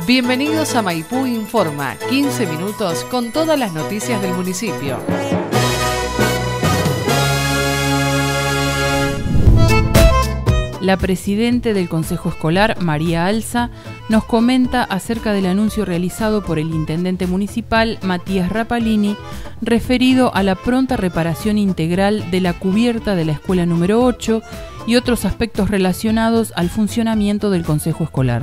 Bienvenidos a Maipú Informa, 15 minutos con todas las noticias del municipio. La presidenta del Consejo Escolar, María Alza, nos comenta acerca del anuncio realizado por el intendente municipal, Matías Rapalini, referido a la pronta reparación integral de la cubierta de la escuela número 8 y otros aspectos relacionados al funcionamiento del Consejo Escolar.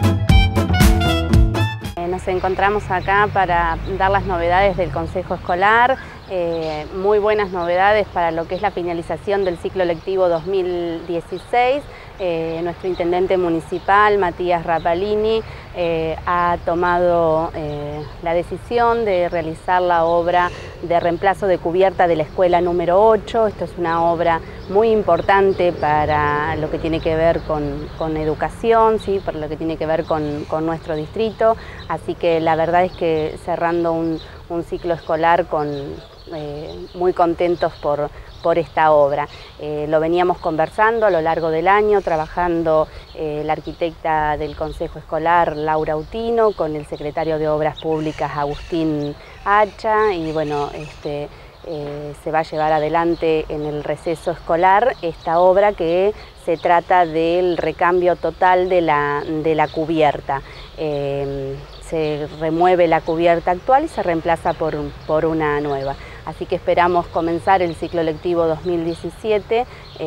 Nos encontramos acá para dar las novedades del Consejo Escolar, muy buenas novedades para lo que es la finalización del ciclo lectivo 2016. Nuestro intendente municipal, Matías Rapalini, ha tomado la decisión de realizar la obra de reemplazo de cubierta de la escuela número 8. Esto es una obra muy importante para lo que tiene que ver con educación, ¿sí? Por lo que tiene que ver con nuestro distrito. Así que la verdad es que cerrando un ciclo escolar muy contentos por esta obra. Lo veníamos conversando a lo largo del año, trabajando la arquitecta del Consejo Escolar, Laura Utino, con el secretario de Obras Públicas, Agustín Hacha, y bueno, se va a llevar adelante en el receso escolar esta obra que se trata del recambio total de la cubierta. Se remueve la cubierta actual y se reemplaza por una nueva. Así que esperamos comenzar el ciclo lectivo 2017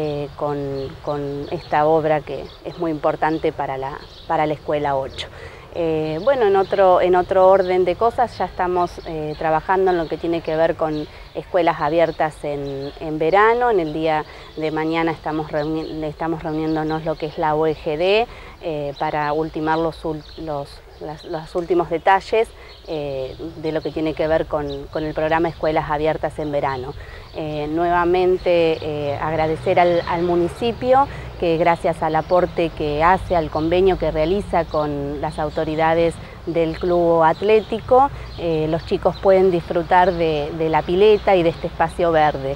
con esta obra que es muy importante para la escuela 8. Bueno, en otro orden de cosas ya estamos trabajando en lo que tiene que ver con escuelas abiertas en verano. En el día de mañana estamos reuniéndonos lo que es la OEGD para ultimar los últimos detalles de lo que tiene que ver con el programa Escuelas Abiertas en Verano. Nuevamente agradecer al municipio que gracias al aporte que hace, al convenio que realiza con las autoridades del club atlético, los chicos pueden disfrutar de la pileta y de este espacio verde.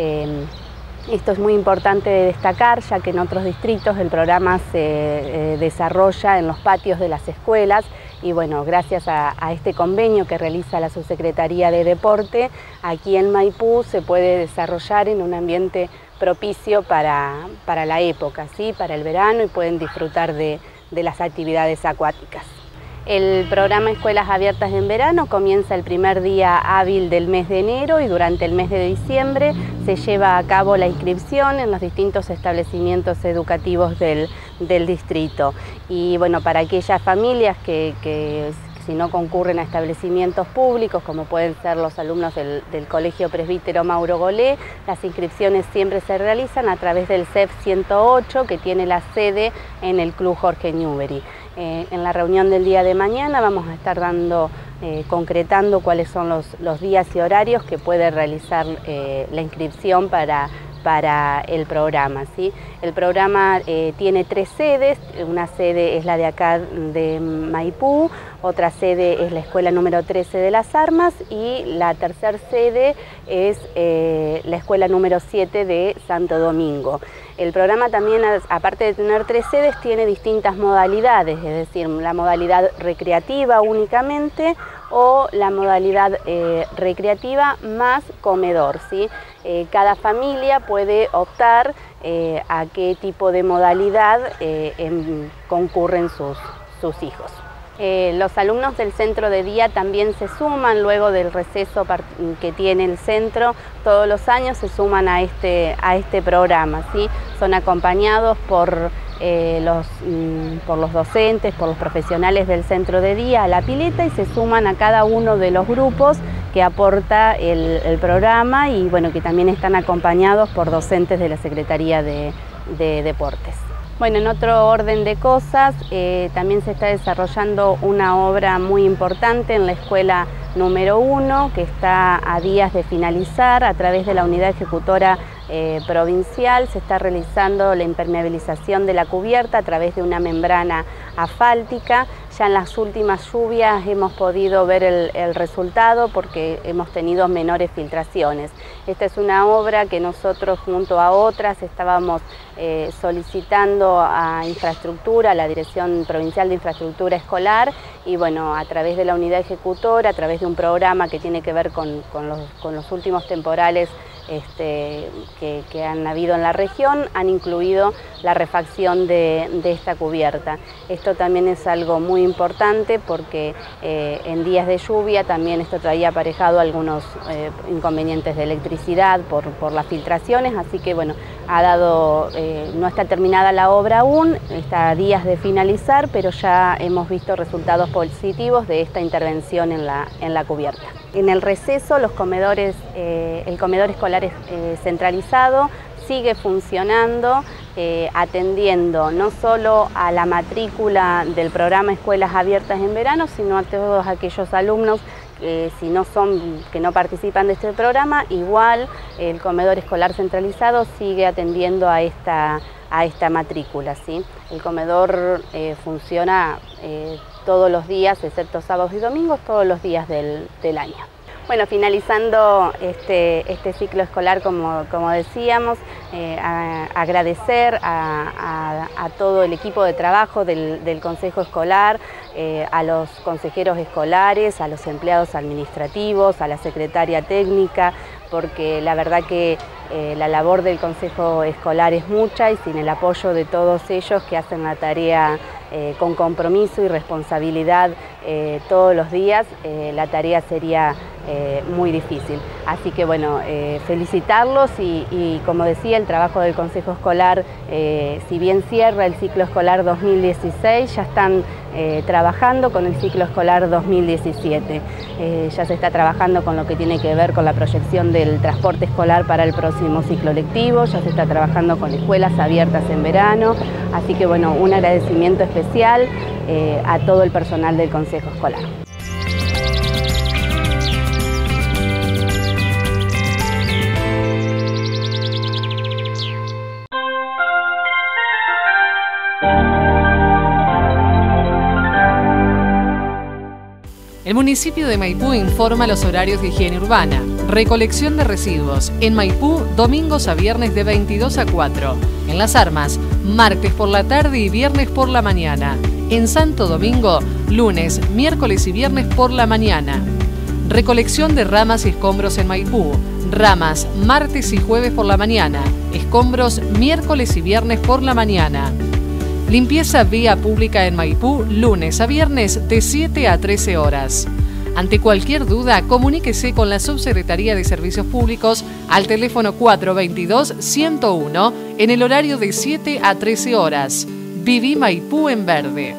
Esto es muy importante de destacar, ya que en otros distritos el programa se desarrolla en los patios de las escuelas y bueno, gracias a este convenio que realiza la Subsecretaría de Deporte, aquí en Maipú se puede desarrollar en un ambiente propicio para la época, ¿sí? Para el verano, y pueden disfrutar de las actividades acuáticas. El programa Escuelas Abiertas en Verano comienza el primer día hábil del mes de enero y durante el mes de diciembre se lleva a cabo la inscripción en los distintos establecimientos educativos del distrito. Y bueno, para aquellas familias que si no concurren a establecimientos públicos, como pueden ser los alumnos del Colegio Presbítero Mauro Golé, las inscripciones siempre se realizan a través del CEP 108, que tiene la sede en el Club Jorge Newbery. En la reunión del día de mañana vamos a estar concretando cuáles son los días y horarios que puede realizar la inscripción para el programa, ¿sí? El programa tiene 3 sedes, una sede es la de acá de Maipú, otra sede es la escuela número 13 de Las Armas y la tercera sede es la escuela número 7 de Santo Domingo. El programa también, aparte de tener 3 sedes, tiene distintas modalidades, es decir, la modalidad recreativa únicamente o la modalidad recreativa más comedor, ¿sí? Cada familia puede optar a qué tipo de modalidad concurren sus hijos. Los alumnos del centro de día también se suman luego del receso que tiene el centro, todos los años se suman a este programa, ¿sí? Son acompañados por los docentes, por los profesionales del centro de día a la pileta y se suman a cada uno de los grupos que aporta el programa y bueno, que también están acompañados por docentes de la Secretaría de Deportes. Bueno, en otro orden de cosas, también se está desarrollando una obra muy importante en la escuela número 1, que está a días de finalizar. A través de la unidad ejecutora provincial se está realizando la impermeabilización de la cubierta a través de una membrana asfáltica. Ya en las últimas lluvias hemos podido ver el resultado porque hemos tenido menores filtraciones. Esta es una obra que nosotros junto a otras estábamos solicitando a Infraestructura, a la Dirección Provincial de Infraestructura Escolar, y bueno, a través de la unidad ejecutora, a través de un programa que tiene que ver con los últimos temporales que han habido en la región, han incluido la refacción de esta cubierta. Esto también es algo muy importante porque en días de lluvia también esto traía aparejado algunos inconvenientes de electricidad por las filtraciones, así que bueno, no está terminada la obra aún, está a días de finalizar, pero ya hemos visto resultados positivos de esta intervención en la cubierta. En el receso, el comedor escolar centralizado sigue funcionando, atendiendo no solo a la matrícula del programa Escuelas Abiertas en Verano, sino a todos aquellos alumnos que no participan de este programa. Igual el comedor escolar centralizado sigue atendiendo a esta matrícula, ¿sí? El comedor funciona todos los días, excepto sábados y domingos, todos los días del año. Bueno, finalizando este ciclo escolar, como decíamos, agradecer a todo el equipo de trabajo del Consejo Escolar, a los consejeros escolares, a los empleados administrativos, a la secretaria técnica, porque la verdad que la labor del Consejo Escolar es mucha y sin el apoyo de todos ellos que hacen la tarea con compromiso y responsabilidad todos los días, la tarea sería muy difícil. Así que bueno, felicitarlos y como decía, el trabajo del Consejo Escolar, si bien cierra el ciclo escolar 2016, ya están trabajando con el ciclo escolar 2017. Ya se está trabajando con lo que tiene que ver con la proyección del transporte escolar para el próximo ciclo lectivo, ya se está trabajando con escuelas abiertas en verano, así que bueno, un agradecimiento especial a todo el personal del Consejo Escolar. El municipio de Maipú informa los horarios de higiene urbana. Recolección de residuos. En Maipú, domingos a viernes de 22 a 4. En Las Armas, martes por la tarde y viernes por la mañana. En Santo Domingo, lunes, miércoles y viernes por la mañana. Recolección de ramas y escombros en Maipú. Ramas, martes y jueves por la mañana. Escombros, miércoles y viernes por la mañana. Limpieza vía pública en Maipú, lunes a viernes de 7 a 13 horas. Ante cualquier duda, comuníquese con la Subsecretaría de Servicios Públicos al teléfono 422-101 en el horario de 7 a 13 horas. Viví Maipú en verde.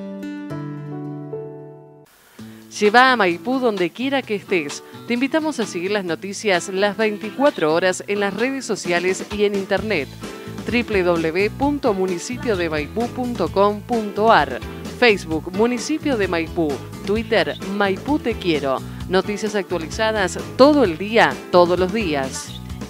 Lleva a Maipú donde quiera que estés. Te invitamos a seguir las noticias las 24 horas en las redes sociales y en internet. www.municipiodemaipú.com.ar, Facebook Municipio de Maipú, Twitter Maipú Te Quiero. Noticias actualizadas todo el día, todos los días.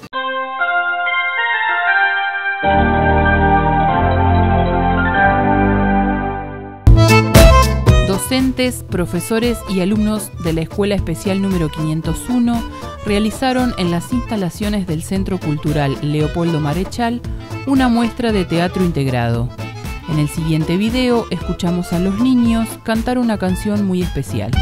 Docentes, profesores y alumnos de la Escuela Especial número 501 realizaron en las instalaciones del Centro Cultural Leopoldo Marechal una muestra de teatro integrado. En el siguiente video escuchamos a los niños cantar una canción muy especial.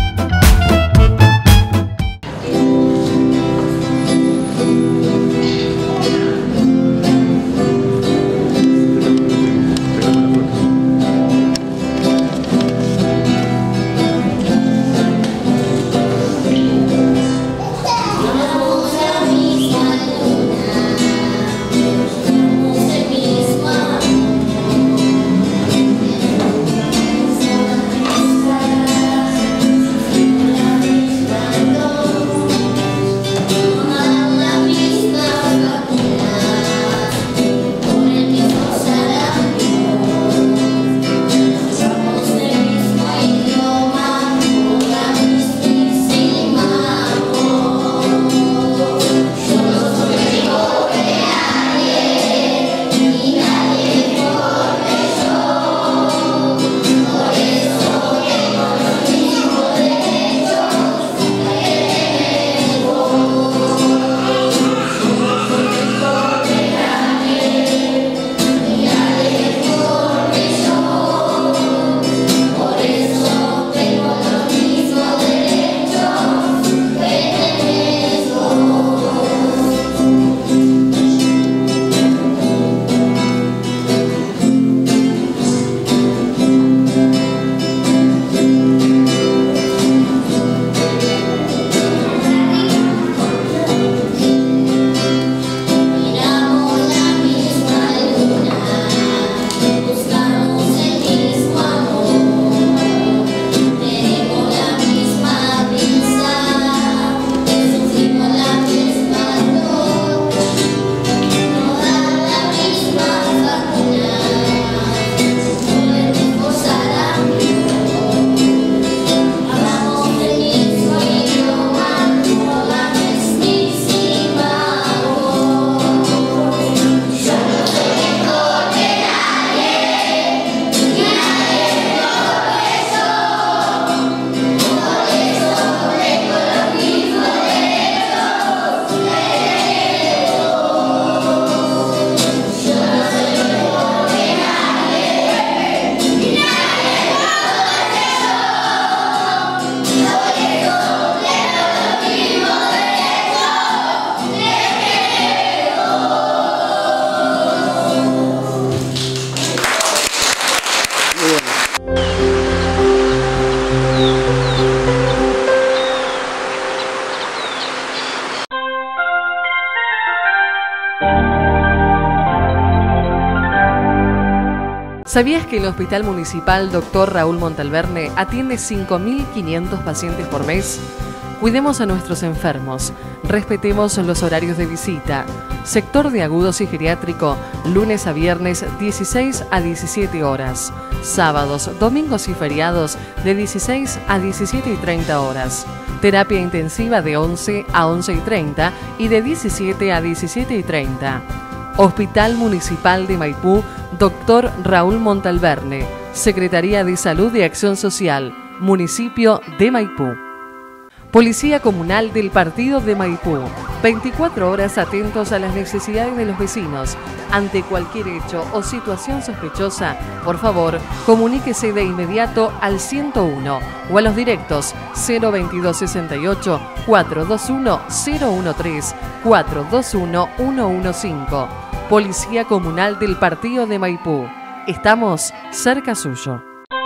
¿Sabías que el Hospital Municipal Dr. Raúl Montalverne atiende 5.500 pacientes por mes? Cuidemos a nuestros enfermos, respetemos los horarios de visita. Sector de agudos y geriátrico, lunes a viernes 16 a 17 horas. Sábados, domingos y feriados de 16 a 17:30 horas. Terapia intensiva de 11 a 11:30 y de 17 a 17:30. Hospital Municipal de Maipú, Dr. Raúl Montalverne, Secretaría de Salud y Acción Social, Municipio de Maipú. Policía Comunal del Partido de Maipú, 24 horas atentos a las necesidades de los vecinos. Ante cualquier hecho o situación sospechosa, por favor, comuníquese de inmediato al 101 o a los directos 02268 421 013 421 115. Policía Comunal del Partido de Maipú. Estamos cerca suyo.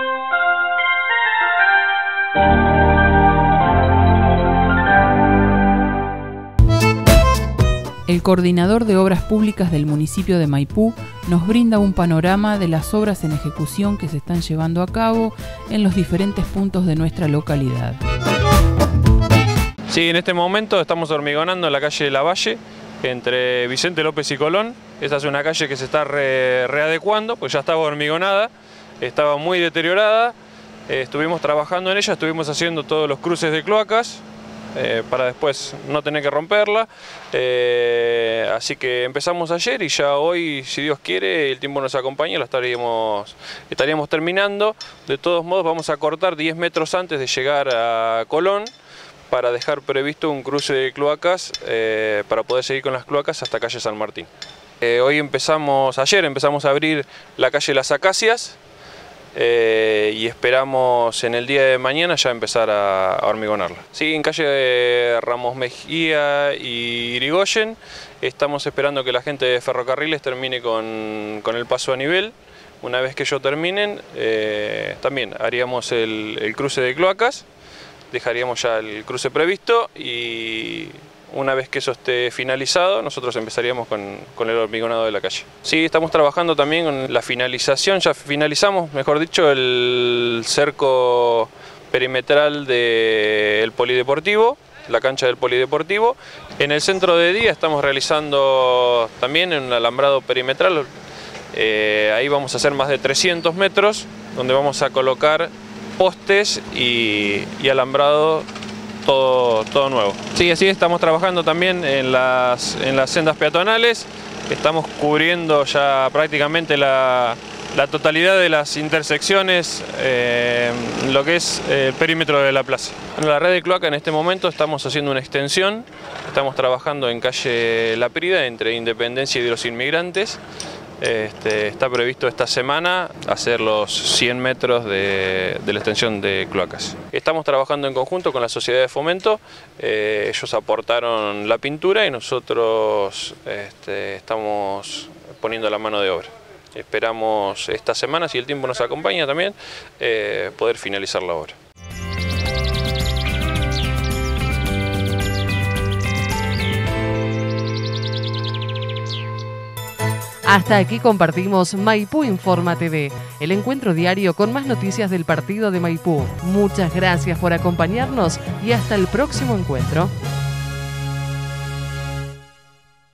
El coordinador de Obras Públicas del municipio de Maipú nos brinda un panorama de las obras en ejecución que se están llevando a cabo en los diferentes puntos de nuestra localidad. Sí, en este momento estamos hormigonando en la calle Lavalle, entre Vicente López y Colón. Esta es una calle que se está readecuando, pues ya estaba hormigonada, estaba muy deteriorada. Estuvimos trabajando en ella, estuvimos haciendo todos los cruces de cloacas, para después no tener que romperla, así que empezamos ayer y ya hoy, si Dios quiere, el tiempo nos acompaña, la estaríamos terminando. De todos modos vamos a cortar 10 metros antes de llegar a Colón para dejar previsto un cruce de cloacas para poder seguir con las cloacas hasta calle San Martín. Ayer empezamos a abrir la calle Las Acacias, y esperamos en el día de mañana ya empezar a hormigonarla. Sí, en calle de Ramos Mejía y Irigoyen estamos esperando que la gente de Ferrocarriles termine con el paso a nivel. Una vez que ellos terminen, también haríamos el cruce de cloacas, dejaríamos ya el cruce previsto y una vez que eso esté finalizado, nosotros empezaríamos con el hormigonado de la calle. Sí, estamos trabajando también con la finalización, ya finalizamos, mejor dicho, el cerco perimetral del polideportivo, la cancha del polideportivo. En el centro de día estamos realizando también un alambrado perimetral, ahí vamos a hacer más de 300 metros, donde vamos a colocar postes y alambrado todo nuevo. Sí, así estamos trabajando también en las sendas peatonales. Estamos cubriendo ya prácticamente la totalidad de las intersecciones, lo que es el perímetro de la plaza. En la red de cloaca en este momento estamos haciendo una extensión. Estamos trabajando en calle La Prida, entre Independencia y de los Inmigrantes. Está previsto esta semana hacer los 100 metros de la extensión de cloacas. Estamos trabajando en conjunto con la Sociedad de Fomento, ellos aportaron la pintura y nosotros estamos poniendo la mano de obra. Esperamos esta semana, si el tiempo nos acompaña también, poder finalizar la obra. Hasta aquí compartimos Maipú Informa TV, el encuentro diario con más noticias del partido de Maipú. Muchas gracias por acompañarnos y hasta el próximo encuentro.